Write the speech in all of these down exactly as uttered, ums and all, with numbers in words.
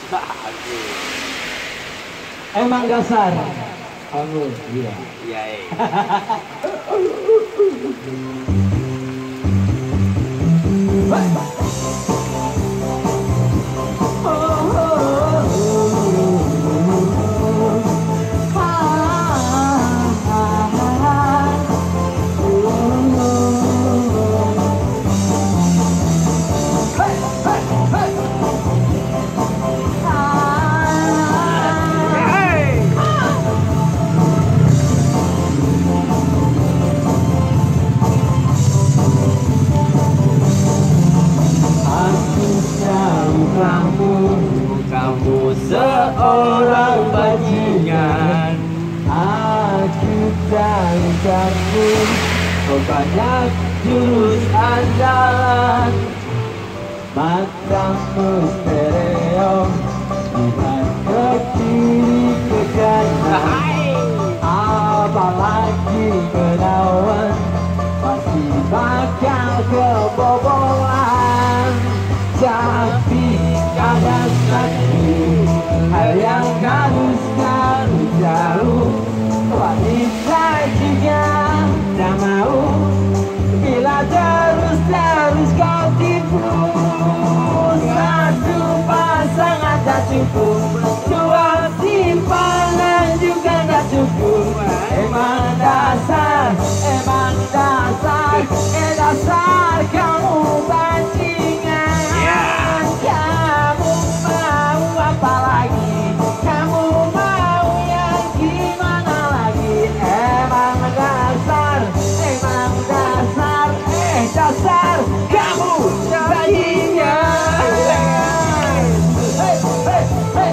Emang dasar. Kamu, iya. Iya. Kamu seorang bajingan, aku tahu kamu kau banyak jurus andalan. matamu stereo, lihat ke kiri ke kanan, apalagi menawan, pasti bakal kebobolan. Tapi ada satu hal yang harus kamu tahu, wanita juga tak mau bila terus-terus kau tipu. Satu pasangan tak cukup, dua simpanan juga tak cukup. Emang dasar, emang dasar, eh dasar kamu bajingan. Kamu mau apa lagi? Kamu mau yang gimana lagi? Emang dasar, emang dasar, eh dasar kamu bajingan. Hey, hey, hey.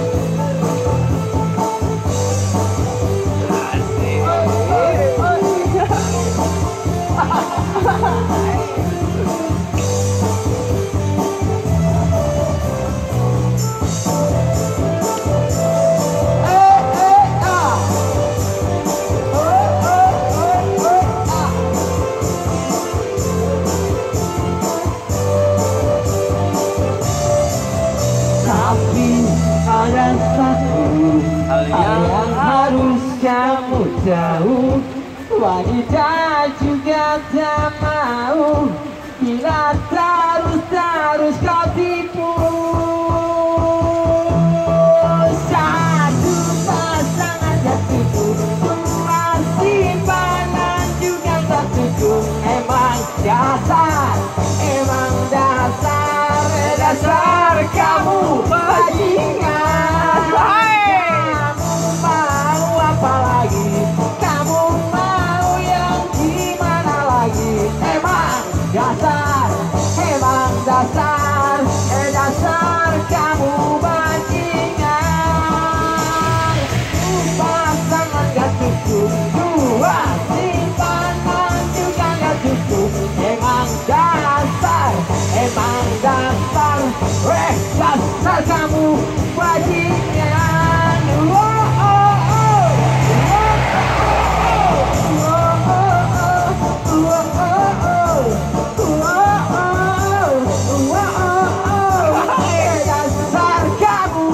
Tapi ada satu hal yang harus kamu tahu, wanita juga tak mau bila terus-terus kau tipu. Satu pasangan tak cukup, dua simpanan juga tak cukup. Emang dasar, emang dasar, dasar kamu bajingan. Kamu mau apa lagi? Kamu mau yang gimana lagi? Emang dasar, emang dasar, eh dasar kamu bajingan. Pasangan gak cukup, dua simpanan juga gak cukup. Emang dasar, emang dasar, eh dasar kamu bajingan. Oh, oh, oh. Dasar kamu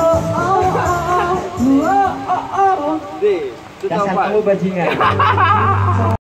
Dasar kamu bajingan.